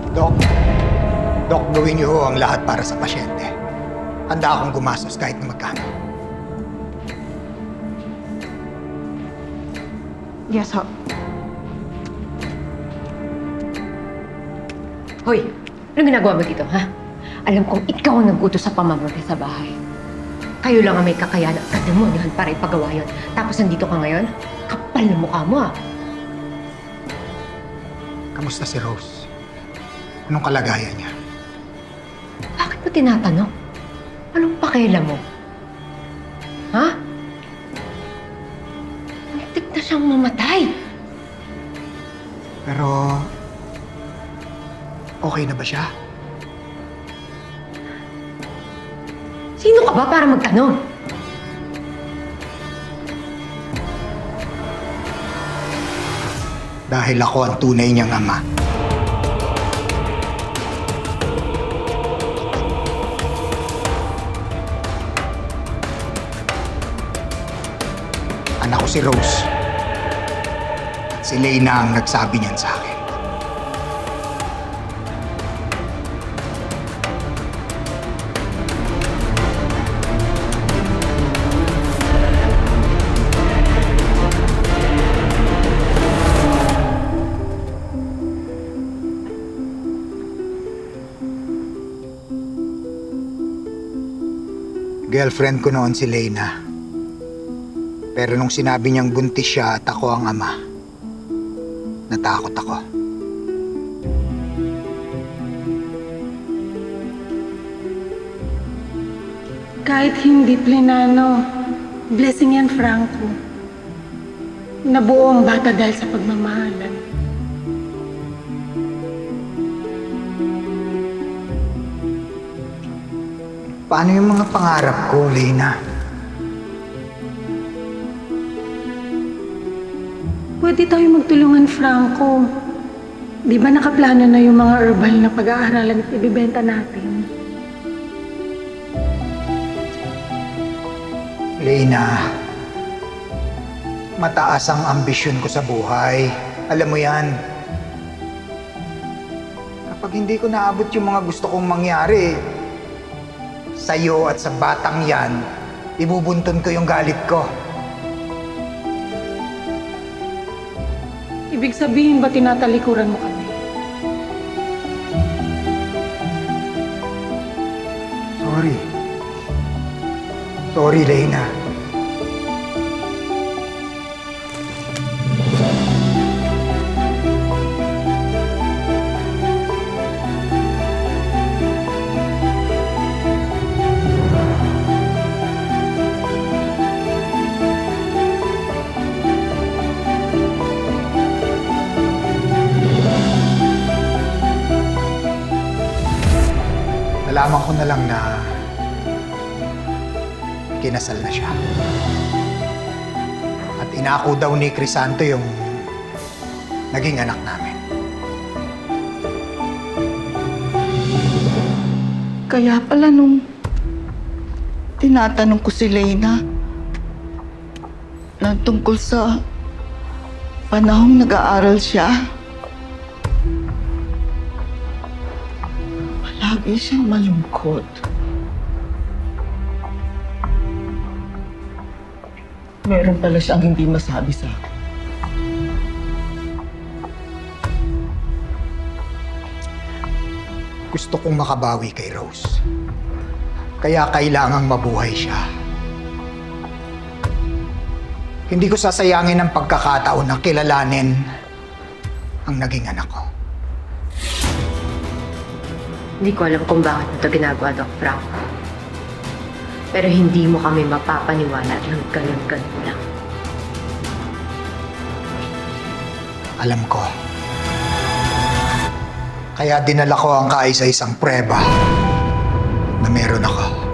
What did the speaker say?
Dok, Dok, gawin niyo ho ang lahat para sa pasyente. Handa akong gumastos kahit na magkano. Yes, ho. Hoy, anong ginagawa mo dito, ha? Alam kong ikaw ang nag-utos sa pamamaray sa bahay. Kayo lang ang may kakayanan at kademonyohan para ipagawa yun. Tapos nandito ka ngayon? Kapal na mukha mo, ah. Kamusta si Rose? Anong kalagayan niya? Bakit mo tinatanong? Anong pakialam mo? Ha? Muntik na siyang mamatay. Pero... okay na ba siya? Sino ka ba para magtanong? Dahil ako ang tunay niyang ama. Anak ko si Rose. At si Leyna ang nagsabi niyan sa akin. Girlfriend ko noon si Leyna. Pero nung sinabi niyang buntis siya at ako ang ama, natakot ako. Kahit hindi plenano, blessing yan, Franco. Nabuo ang bata dahil sa pagmamahalan. Paano yung mga pangarap ko, Leyna? Pwede tayo magtulungan, Franco. Di ba nakaplano na yung mga herbal na pag-aaralan at ibibenta natin? Leyna, mataas ang ambisyon ko sa buhay. Alam mo yan. Kapag hindi ko naabot yung mga gusto kong mangyari, sa'yo at sa batang yan, ibubuntun ko yung galit ko. Ibig sabihin ba tinatalikuran mo kami? Sorry. Sorry, Leyna. Nalaman ko na lang na kinasal na siya. At inako daw ni Crisanto yung naging anak namin. Kaya pala nung tinatanong ko si Leyna na tungkol sa panahong nag-aaral siya, lagi siyang malungkot. Meron pala siyang hindi masabi sa akin. Gusto kong makabawi kay Rose. Kaya kailangang mabuhay siya. Hindi ko sasayangin ang pagkakataon na kilalanin ang naging anak ko. Hindi ko alam kung bakit mo ito ginagawa, Doc Franco. Pero hindi mo kami mapapaniwala ng ganun-ganun lang. Alam ko. Kaya dinala ko ang kaisa-isang prueba na meron ako.